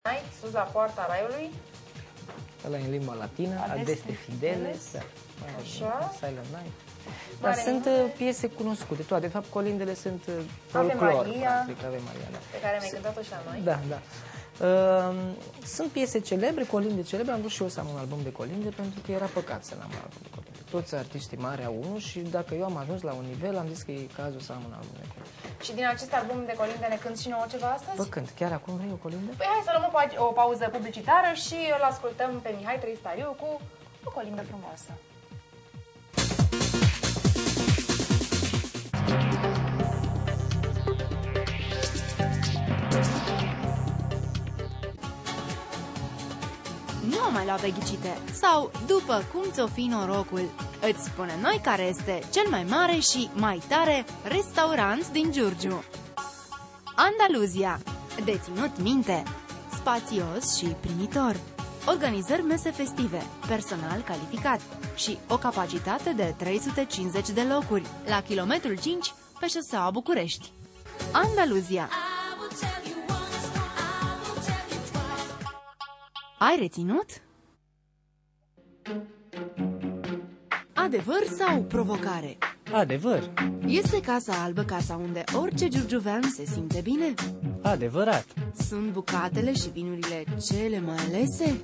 Night, sus la poarta raiului. Ăla în limba latină, Adeste Fideles, Așa. Silent Night. Dar sunt piese cunoscute, toate. De fapt, colindele sunt folclor, practic, Ave Maria, da. Pe care mi-ai cântat-o și la noi. Da, da. Sunt piese celebre, colinde celebre. Am vrut și eu să am un album de colinde, pentru că era păcat să n-am un album de colinde. Toți artiștii mari au unul și dacă eu am ajuns la un nivel, am zis că e cazul să am un album de colinde. Și din acest album de colinde ne cânti și nouă ceva astăzi? Bă, cânt. Chiar acum vrei o colindă? Păi hai să luăm o pauză publicitară și îl ascultăm pe Mihai Trăistariu cu o colindă frumoasă. Nu o mai lua pe ghicite sau după cum ți-o fi norocul. Îți spunem noi care este cel mai mare și mai tare restaurant din Giurgiu. Andaluzia. Deținut minte. Spațios și primitor. Organizări mese festive, personal calificat și o capacitate de 350 de locuri la kilometrul 5 pe șoseaua București. Andaluzia. Ai reținut? Adevăr sau provocare? Adevăr. Este Casa Albă casa unde orice giurgiuvean se simte bine? Adevărat. Sunt bucatele și vinurile cele mai alese?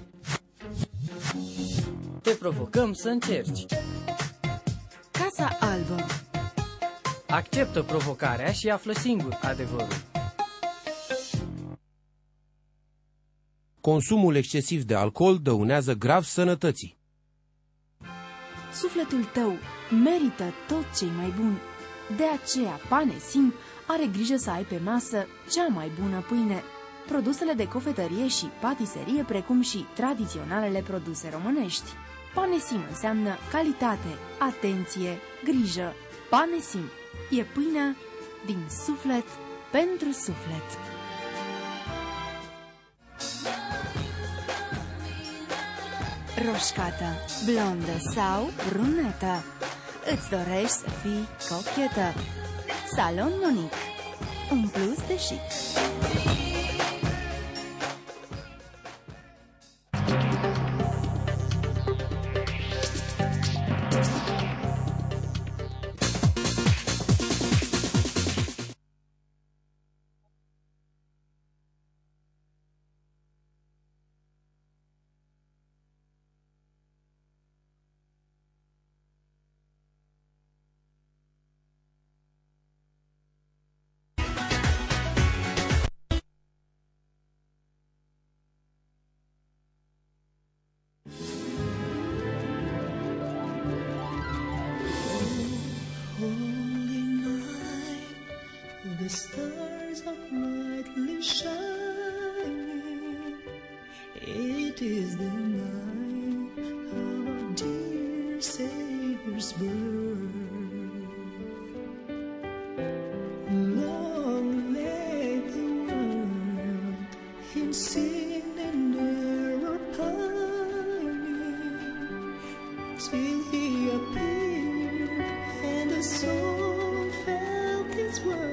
Te provocăm să încerci. Casa Albă. Acceptă provocarea și află singur adevărul. Consumul excesiv de alcool dăunează grav sănătății. Sufletul tău merită tot ce mai bun. De aceea Panesim are grijă să ai pe masă cea mai bună pâine. Produsele de cofetărie și patiserie, precum și tradiționalele produse românești. Panesim înseamnă calitate, atenție, grijă. Panesim e pâinea din suflet pentru suflet. Roșcată, blondă sau brunetă. Îți dorești să fii cochetă. Salon Monique. Un plus de chic. The stars are brightly shining. It is the night of our dear Savior's birth. Long lay the world in sin and error pining, till He appeared and the soul felt His word.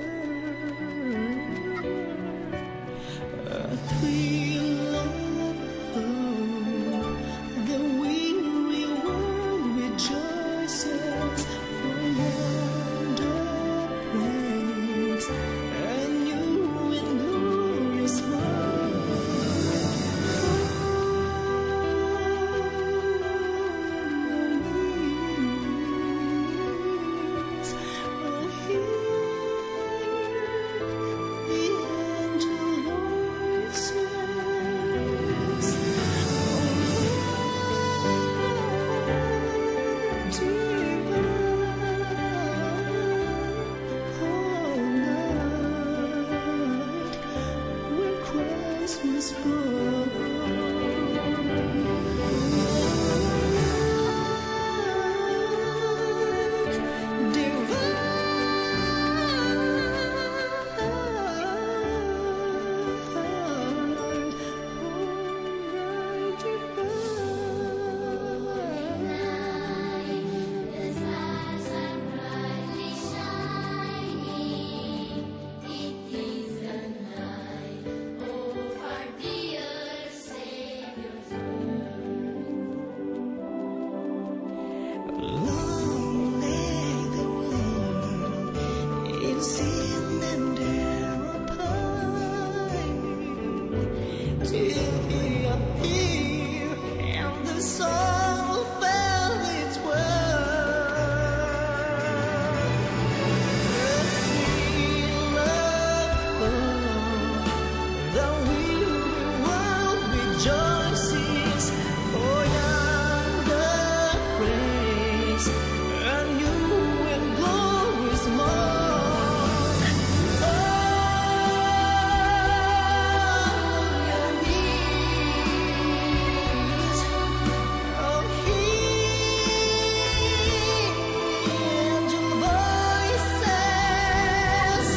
Dear till he appeared, and the soul felt its worth. The weary world rejoices, for yonder praise a new and glorious morn. Oh, your knees, oh, hear angel voices.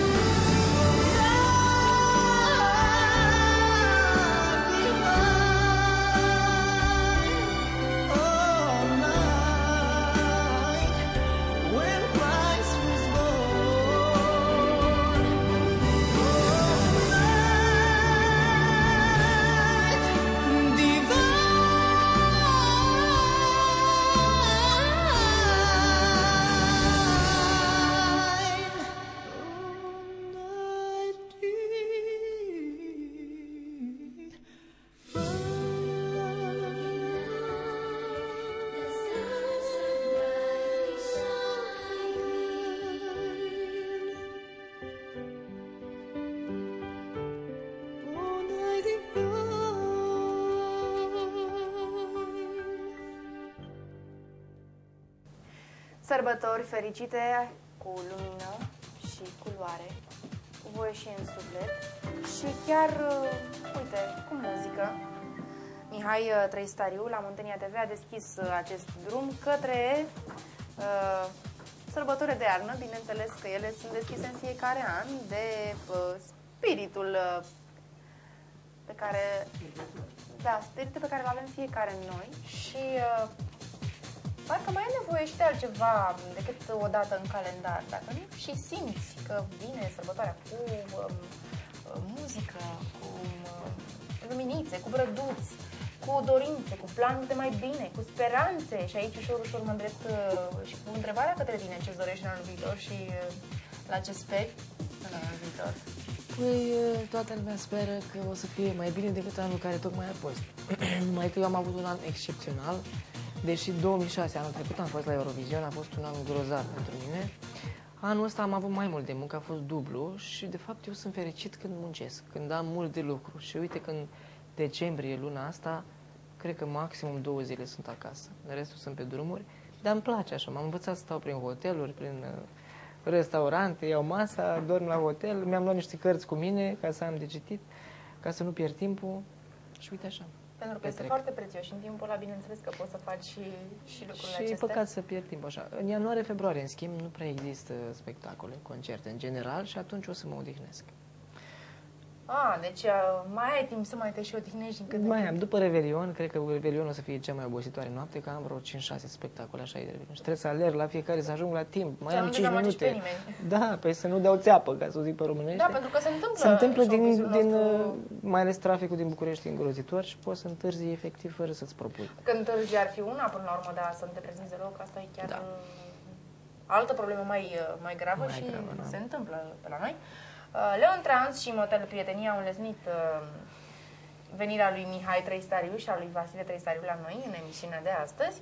Sărbători fericite, cu lumină și culoare, cu voie și în suflet și chiar, uite, cu muzică. Mihai Trăistariu la Muntenia TV a deschis acest drum către sărbători de iarnă. Bineînțeles că ele sunt deschise în fiecare an de spiritul pe care, spiritul pe care îl avem fiecare în noi și parcă mai ai nevoie și de altceva decât o dată în calendar. Dacă nu și simți că vine sărbătoarea cu muzică, cu luminițe, cu brăduți, cu dorințe, cu planuri de mai bine, cu speranțe. Și aici ușor, ușor mă îndrept și cu întrebarea către tine, ce-ți dorești în anul viitor și la ce speri în anul viitor. Păi, toată lumea speră că o să fie mai bine decât anul care tocmai a fost. Numai că eu am avut un an excepțional. Deși 2006, anul trecut, am fost la Eurovision, a fost un an grozav pentru mine. Anul ăsta am avut mai mult de muncă, a fost dublu și, de fapt, eu sunt fericit când muncesc, când am mult de lucru. Și uite că în decembrie, luna asta, cred că maximum 2 zile sunt acasă. Restul sunt pe drumuri, dar îmi place așa. M-am învățat să stau prin hoteluri, prin restaurante, iau masa, dorm la hotel, mi-am luat niște cărți cu mine ca să am de citit, ca să nu pierd timpul și uite așa. Pentru că este foarte prețios și în timpul ăla, bineînțeles că poți să faci și lucrurile acestea. Și e păcat să pierd timp așa. În ianuarie-februarie, în schimb, nu prea există spectacole, concerte în general și atunci o să mă odihnesc. Deci mai ai timp să mai te și odihnești din când în Mai când. am, după Revelion, cred că Revelionul o să fie cea mai obositoare noapte, că am vreo 5-6 spectacole așa de Revelion. Și trebuie să alerg la fiecare, să ajung la timp. Mai am 5 minute. Da, păi să nu dau țeapă, ca să o zic pe românește. Da, pentru că se întâmplă. Se întâmplă mai ales traficul din București îngrozitor și poți să întârzi efectiv fără să-ți propui. Când întârzi ar fi una, până la urmă, dar să nu te prezinți deloc, asta e chiar altă problemă mai gravă și se întâmplă pe la noi. Leon Trans și Motel Prietenia au înlesnit venirea lui Mihai Trăistariu și a lui Vasile Trăistariu la noi în emisiunea de astăzi.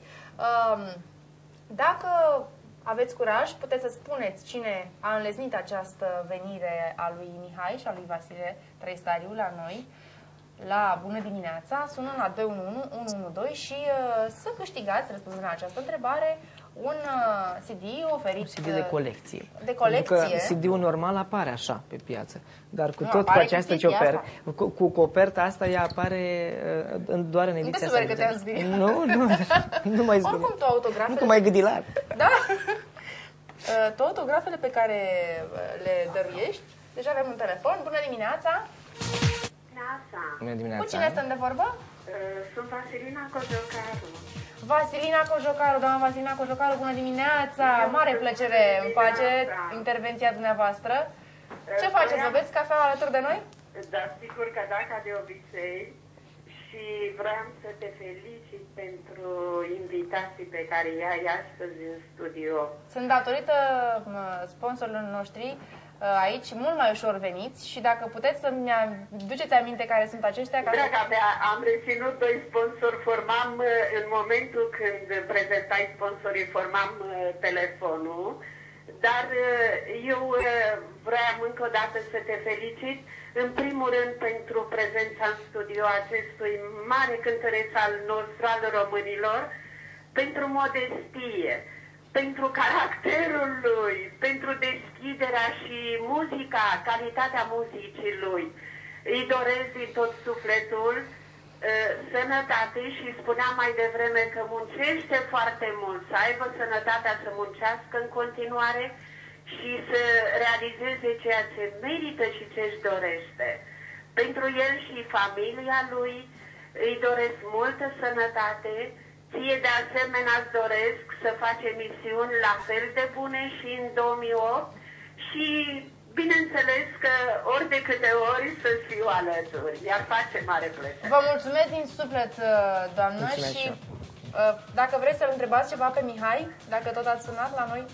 Dacă aveți curaj, puteți să spuneți cine a înlesnit această venire a lui Mihai și a lui Vasile Trăistariu la noi, la Bună dimineața, sună la 211 112 și să câștigați, răspunzând la această întrebare, un CD oferit... Un CD de colecție. De colecție. Pentru că CD-ul normal apare așa pe piață, dar cu tot cu această cu coperta asta, ea apare doar în ediția asta. Nu te superi că te-am zbirit. Nu mai zbirit. Oricum, tu autografele... Nu mai gâdilat. Da? Tu autografele pe care le dăruiești, deja avem un telefon. Bună dimineața! Bună dimineața! Cu cine stăm de vorbă? Sunt Vasilina Cojocaru. Vasilina Cojocaru, doamna Vasilina Cojocaru, bună dimineața! Mare plăcere îmi face intervenția dumneavoastră. Ce faceți? Vă beți cafea alături de noi? Da, sigur că da, ca de obicei. Și vreau să te felicit pentru invitații pe care i-ai astăzi în studio. Sunt datorită sponsorilor noștri aici, mult mai ușor veniți și dacă puteți să-mi duceți aminte care sunt aceștia. Draga mea, am reținut 2 sponsori, formam în momentul când prezentai sponsorii, formam telefonul, dar eu vreau încă o dată să te felicit, în primul rând pentru prezența în studio acestui mare cântăreț al nostru, al românilor, pentru modestie, pentru caracterul lui, pentru deschiderea și muzica, calitatea muzicii lui. Îi doresc din tot sufletul sănătate și spuneam mai devreme că muncește foarte mult, să aibă sănătatea să muncească în continuare și să realizeze ceea ce merită și ce își dorește. Pentru el și familia lui îi doresc multă sănătate. Ție de asemenea îți doresc să faci emisiuni la fel de bune și în 2008 și bineînțeles că ori de câte ori să-ți fiu alături, iar face mare plăcere. Vă mulțumesc din suflet, doamnă, Mulțumesc și eu. dacă vreți să-l întrebați ceva pe Mihai, dacă tot ați sunat la noi.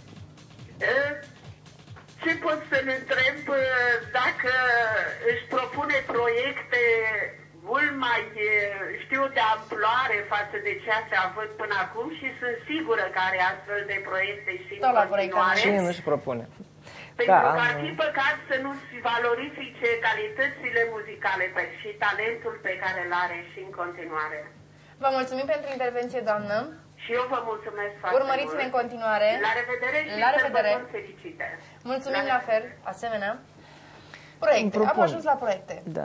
Ce pot să-l întreb dacă își propune proiecte mult mai, știu, de amploare față de ceea ce a avut până acum și sunt sigură că are astfel de proiecte și în continuare. Cine nu-și propune? Pentru că ar fi păcat să nu-și valorifice calitățile muzicale și talentul pe care îl are și în continuare. Vă mulțumim pentru intervenție, doamnă. Și eu vă mulțumesc foarte Urmăriți-ne mult. în continuare. La revedere și La revedere. sărbători fericite. Mulțumim la fel, asemenea. Proiecte. Am ajuns la proiecte. Da.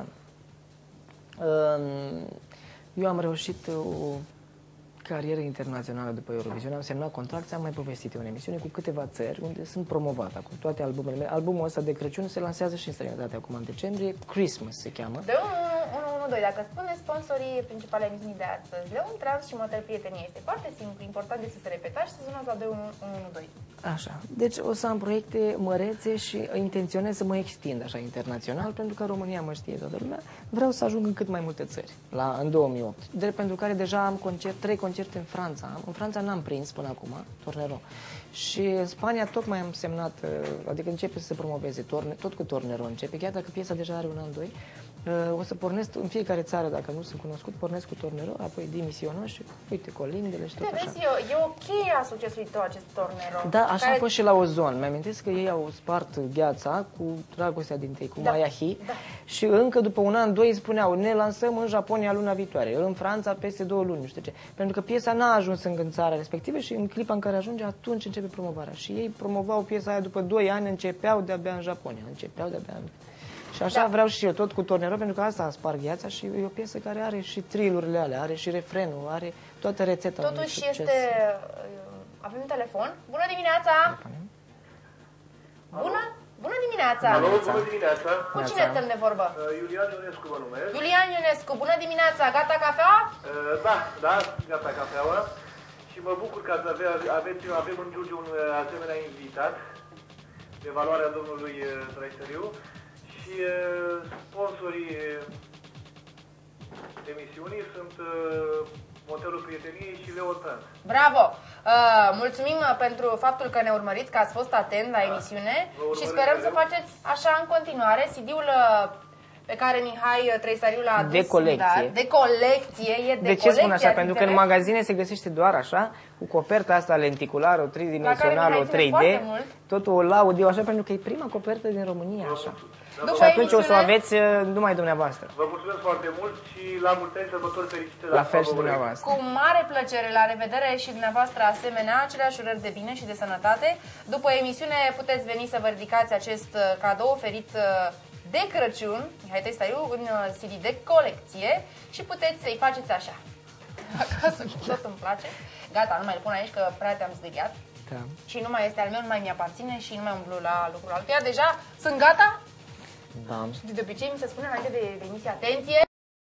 Eu am reușit o carieră internațională după Eurovision, am semnat contract, am mai povestit în emisiune cu câteva țări unde sunt promovat acum toate albumele mele. Albumul ăsta de Crăciun se lansează și în străinătate acum în decembrie, Christmas se cheamă. De 112, dacă spuneți sponsorii principale emisiunii de astăzi, Leon Trans și Motel Prietenie, este foarte simplu, important este să se repetați și să sunați la 112. Așa. Deci o să am proiecte mărețe și intenționez să mă extind așa internațional, pentru că România mă știe toată lumea. Vreau să ajung în cât mai multe țări în 2008. Pentru care deja am 3 concerte în Franța. În Franța n-am prins până acum, Tornero. Și în Spania tocmai am semnat, adică începe să se promoveze, tot cu Tornero începe, chiar dacă piesa deja are un an, 2. O să pornesc în fiecare țară, dacă nu sunt cunoscut, pornesc cu Tornero, apoi dimisionă și uite, colindele și tot așa. Vezi, e o cheie a succesului tău acest Tornero. Da, așa a fost și la Ozon. Mi-amintesc că ei au spart gheața cu dragostea din tei, cu Maya Hi. Da. Și încă după un an, 2 spuneau, ne lansăm în Japonia luna viitoare, în Franța peste 2 luni, nu știu ce. Pentru că piesa n-a ajuns în țara respectivă și în clipa în care ajunge, atunci începe promovarea. Și ei promovau piesa aia după 2 ani, începeau de-abia în Japonia, Și așa vreau și eu, tot cu Tornero, pentru că asta spar gheața și e o piesă care are și trilurile alea, are și refrenul, are toată rețeta. Totuși este... Avem un telefon. Bună dimineața! Bună dimineața! Alo, bună dimineața! Cu cine stăm de vorbă? Iulian Ionescu mă numesc. Iulian Ionescu, bună dimineața! Gata cafea? Da, gata cafeaua. Și mă bucur că avem în Giurgiu un asemenea invitat de valoarea domnului Traisteriu și sponsorii emisiunii sunt Motelul Prieteniei și Leon Trans. Bravo! Mulțumim pentru faptul că ne urmăriți, că ați fost atent la emisiune și sperăm să faceți așa în continuare. CD-ul pe care Mihai Trăisariu l-a adus de colecție. de colecție, de ce spun așa? Pentru că în magazine se găsește doar așa, cu coperta asta lenticulară, o tridimensională, o 3D. Totul o laud eu așa, pentru că e prima copertă din România așa. Și atunci o să o aveți numai dumneavoastră. Vă mulțumesc foarte mult și la multe ani sărbători fericite. La fel și dumneavoastră. Cu mare plăcere, la revedere și dumneavoastră asemenea, aceleași urări de bine și de sănătate. După emisiune puteți veni să vă ridicați acest cadou oferit de Crăciun, Mihai Trăisariu, în CD de colecție și puteți să-i faceți așa. Acasă, tot îmi place. Gata, nu mai îl pun aici că prea te-am zdegheat. Da. Și nu mai este al meu, nu mai mi-aparține și nu mai umblu la lucrul altuia. Deja sunt gata? Da. De obicei mi se spune înainte de emisie, atenție!